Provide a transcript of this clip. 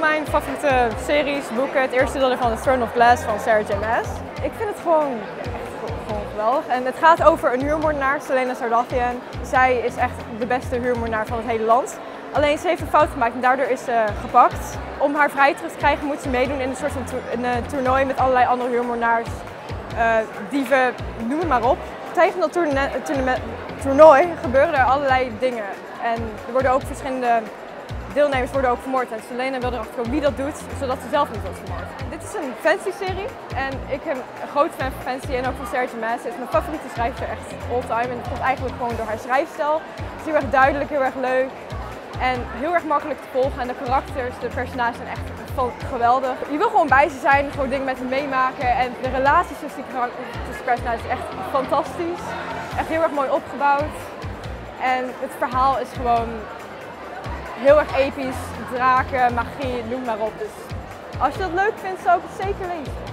mijn favoriete series, boeken. Het eerste deel van The Throne of Glass van Sarah J. Maas. Ik vind het gewoon geweldig. En het gaat over een huurmoordenaar, Celaena Sardothien. Zij is echt de beste huurmoordenaar van het hele land. Alleen ze heeft een fout gemaakt en daardoor is ze gepakt. Om haar vrij terug te krijgen moet ze meedoen in een soort van een toernooi met allerlei andere huurmoordenaars, dieven, noem het maar op. Tijdens dat toernooi gebeuren er allerlei dingen. En er worden ook verschillende deelnemers ook vermoord. En Celaena wil erachter komen wie dat doet, zodat ze zelf niet wordt vermoord. Dit is een fantasy-serie en ik ben een groot fan van fantasy en ook van Sarah J. Maas. Ze is mijn favoriete schrijfster echt all time en dat komt eigenlijk gewoon door haar schrijfstijl. Het is heel erg duidelijk, heel erg leuk en heel erg makkelijk te volgen. En de karakters, de personages zijn echt geweldig. Je wil gewoon bij ze zijn, gewoon dingen met hen meemaken en de relaties tussen de personages is echt fantastisch. Echt heel erg mooi opgebouwd en het verhaal is gewoon heel erg episch, draken, magie, noem maar op. Dus als je dat leuk vindt, zou ik het zeker lezen.